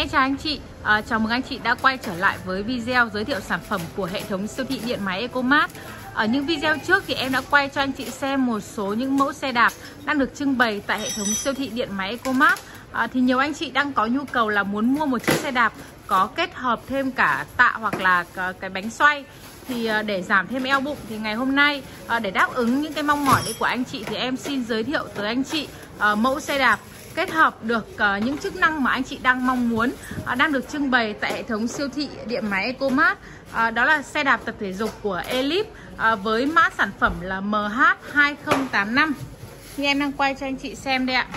Em chào anh chị, chào mừng anh chị đã quay trở lại với video giới thiệu sản phẩm của hệ thống siêu thị điện máy Ecomart. Ở những video trước thì em đã quay cho anh chị xem một số những mẫu xe đạp đang được trưng bày tại hệ thống siêu thị điện máy Ecomart. Thì nhiều anh chị đang có nhu cầu là muốn mua một chiếc xe đạp có kết hợp thêm cả tạ hoặc là cái bánh xoay. Thì để giảm thêm eo bụng thì ngày hôm nay để đáp ứng những cái mong mỏi đấy của anh chị thì em xin giới thiệu tới anh chị mẫu xe đạp kết hợp được những chức năng mà anh chị đang mong muốn, đang được trưng bày tại hệ thống siêu thị điện máy Ecomart. Đó là xe đạp tập thể dục của Ellipse với mã sản phẩm là MH2085. Thì em đang quay cho anh chị xem đây ạ.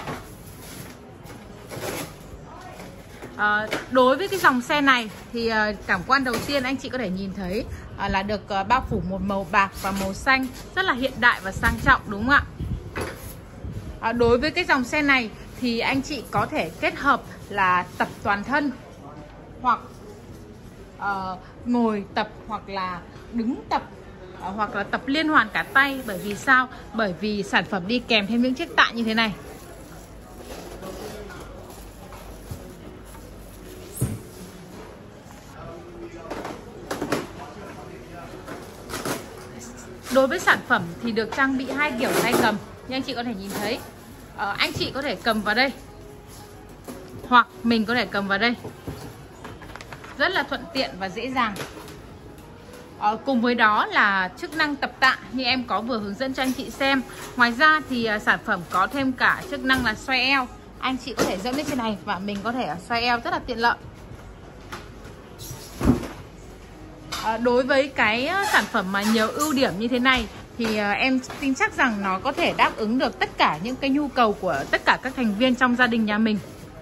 Đối với cái dòng xe này thì cảm quan đầu tiên anh chị có thể nhìn thấy là được bao phủ một màu bạc và màu xanh, rất là hiện đại và sang trọng, đúng không ạ? Đối với cái dòng xe này thì anh chị có thể kết hợp là tập toàn thân, hoặc ngồi tập, hoặc là đứng tập, hoặc là tập liên hoàn cả tay. Bởi vì sao? Bởi vì sản phẩm đi kèm thêm những chiếc tạ như thế này. Đối với sản phẩm thì được trang bị hai kiểu tay cầm như anh chị có thể nhìn thấy. Anh chị có thể cầm vào đây hoặc mình có thể cầm vào đây, rất là thuận tiện và dễ dàng. Cùng với đó là chức năng tập tạ như em có vừa hướng dẫn cho anh chị xem. Ngoài ra thì sản phẩm có thêm cả chức năng là xoay eo. Anh chị có thể dẫm lên trên này và mình có thể xoay eo rất là tiện lợi. Đối với cái sản phẩm mà nhiều ưu điểm như thế này thì em tin chắc rằng nó có thể đáp ứng được tất cả những cái nhu cầu của tất cả các thành viên trong gia đình nhà mình.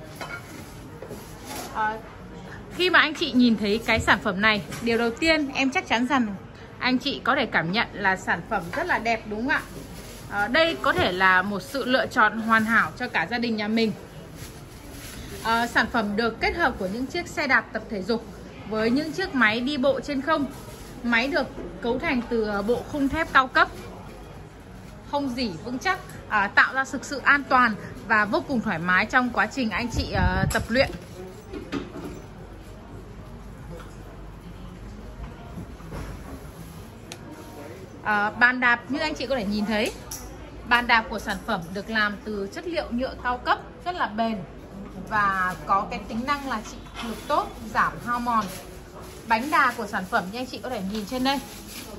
Khi mà anh chị nhìn thấy cái sản phẩm này, điều đầu tiên em chắc chắn rằng anh chị có thể cảm nhận là sản phẩm rất là đẹp, đúng không ạ? Đây có thể là một sự lựa chọn hoàn hảo cho cả gia đình nhà mình. Sản phẩm được kết hợp của những chiếc xe đạp tập thể dục với những chiếc máy đi bộ trên không. Máy được cấu thành từ bộ khung thép cao cấp, không dỉ vững chắc, tạo ra sự an toàn và vô cùng thoải mái trong quá trình anh chị tập luyện. Bàn đạp như anh chị có thể nhìn thấy, bàn đạp của sản phẩm được làm từ chất liệu nhựa cao cấp, rất là bền và có cái tính năng là chịu lực tốt, giảm hao mòn. Bánh đà của sản phẩm như anh chị có thể nhìn trên đây.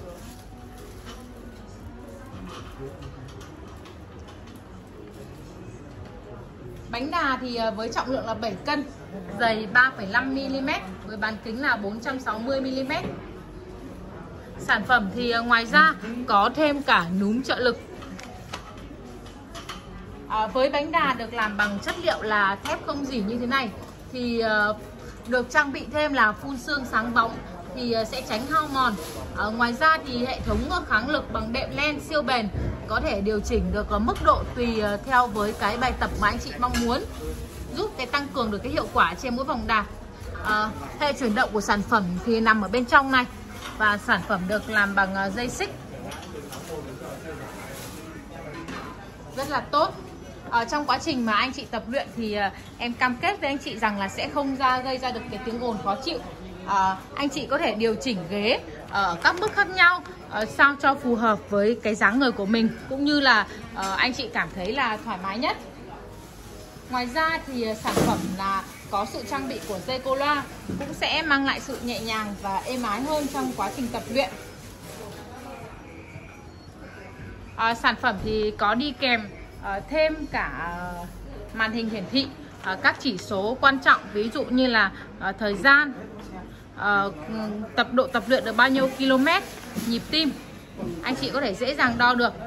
Bánh đà thì với trọng lượng là 7 cân, dày 3,5mm với bán kính là 460mm. Sản phẩm thì ngoài ra có thêm cả núm trợ lực. Với bánh đà được làm bằng chất liệu là thép không dỉ như thế này thì được trang bị thêm là phun sương sáng bóng thì sẽ tránh hao mòn. Ngoài ra thì hệ thống kháng lực bằng đệm len siêu bền, có thể điều chỉnh được mức độ tùy theo với cái bài tập mà anh chị mong muốn, giúp cái tăng cường được cái hiệu quả trên mỗi vòng đạp. Hệ chuyển động của sản phẩm thì nằm ở bên trong này và sản phẩm được làm bằng dây xích, rất là tốt. Trong quá trình mà anh chị tập luyện thì em cam kết với anh chị rằng là sẽ không gây ra được cái tiếng ồn khó chịu. Anh chị có thể điều chỉnh ghế ở các mức khác nhau sao cho phù hợp với cái dáng người của mình, cũng như là anh chị cảm thấy là thoải mái nhất. Ngoài ra thì sản phẩm là có sự trang bị của dây cô loa, cũng sẽ mang lại sự nhẹ nhàng và êm ái hơn trong quá trình tập luyện. Sản phẩm thì có đi kèm thêm cả màn hình hiển thị các chỉ số quan trọng, ví dụ như là thời gian, độ tập luyện được bao nhiêu km, nhịp tim, anh chị có thể dễ dàng đo được.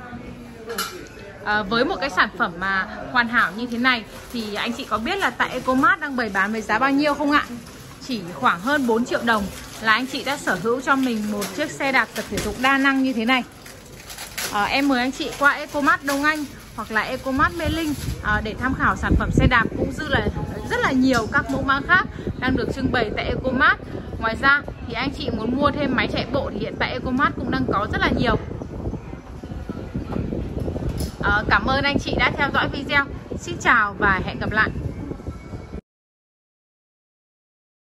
Với một cái sản phẩm mà hoàn hảo như thế này thì anh chị có biết là tại Ecomart đang bày bán với giá bao nhiêu không ạ? Chỉ khoảng hơn 4 triệu đồng là anh chị đã sở hữu cho mình một chiếc xe đạp tập thể dục đa năng như thế này. Em mời anh chị qua Ecomart Đông Anh hoặc là Ecomart Mê Linh để tham khảo sản phẩm xe đạp, cũng như là rất là nhiều các mẫu mã khác đang được trưng bày tại Ecomart. Ngoài ra thì anh chị muốn mua thêm máy chạy bộ thì hiện tại Ecomart cũng đang có rất là nhiều. Cảm ơn anh chị đã theo dõi video. Xin chào và hẹn gặp lại.